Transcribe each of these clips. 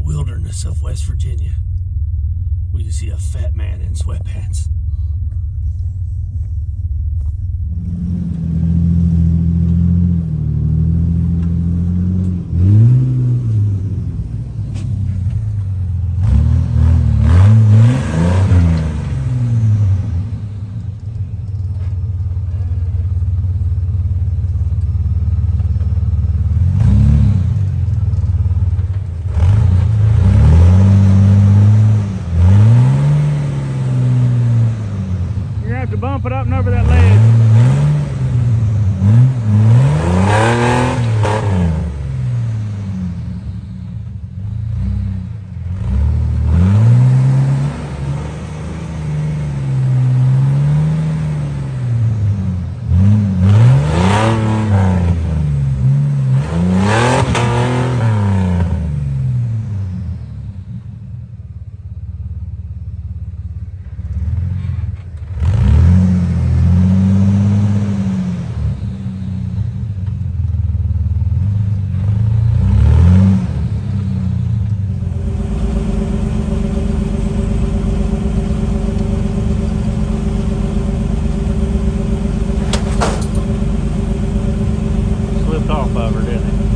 wilderness of West Virginia, will you see a fat man in sweatpants. Bump it up and over that ledge. Off of her, didn't it?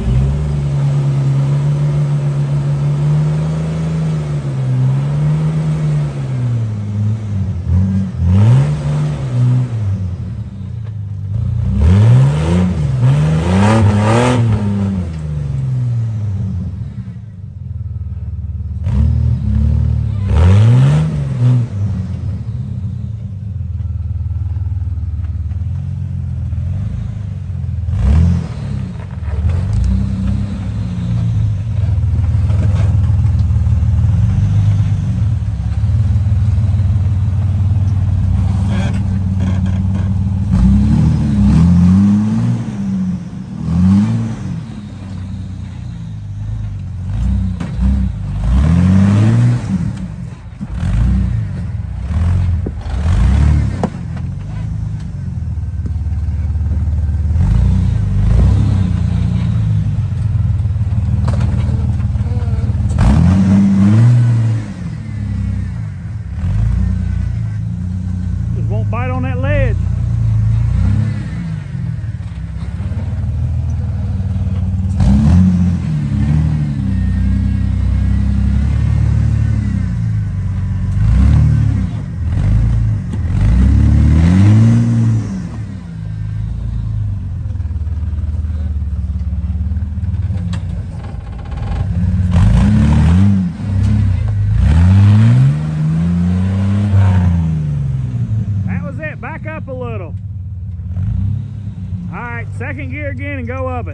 Won't bite on that ledge. Back up a little. All right, second gear again and go up it.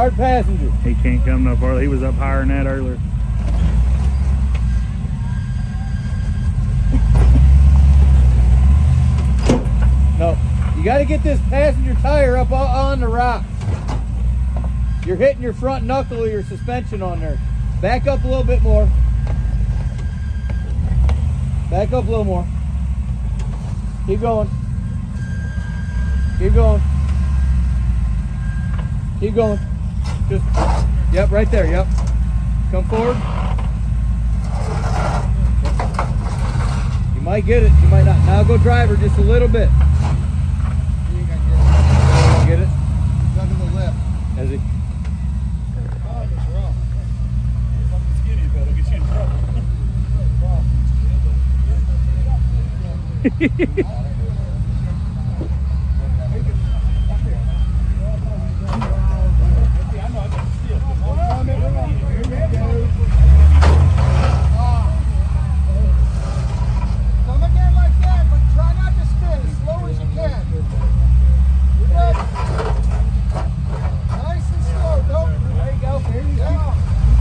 Hard passenger. He can't come no farther. He was up higher than that earlier. No, you got to get this passenger tire up on the rocks. You're hitting your front knuckle of your suspension on there. Back up a little bit more. Back up a little more. Keep going. Keep going. Keep going. Just, yep, right there, yep. Come forward. You might get it, you might not. Now go driver just a little bit. Get it? He's under the lip. Is he? Oh, that's wrong. If I'm skinny, but I'll get you in trouble. Come again like that, but try not to spin as slow as you can. You good? Nice and slow. Don't. There you go. There you go.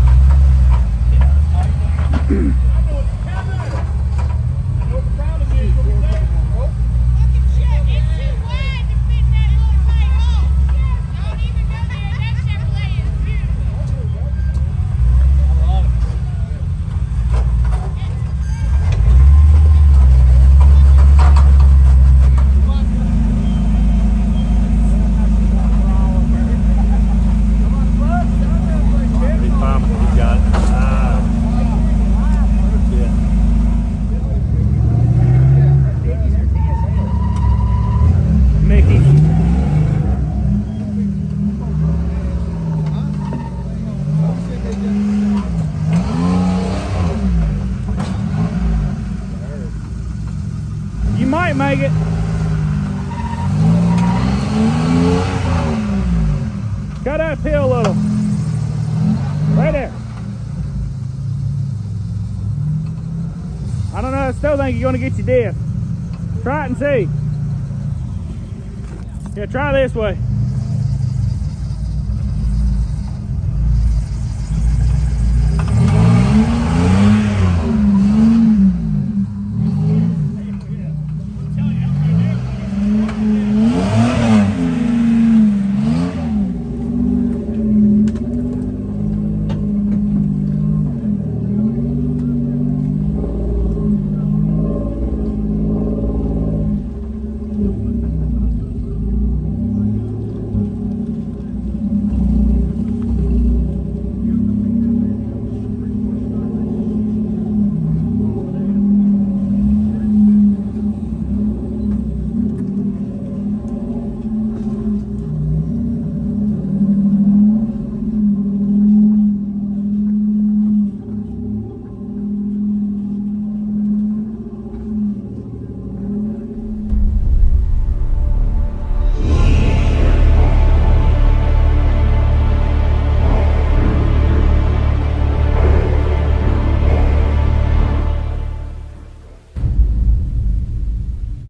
You might make it. Cut uphill a little. Right there. I don't know, I still think you're gonna get you deaf. Try it and see. Yeah, try this way.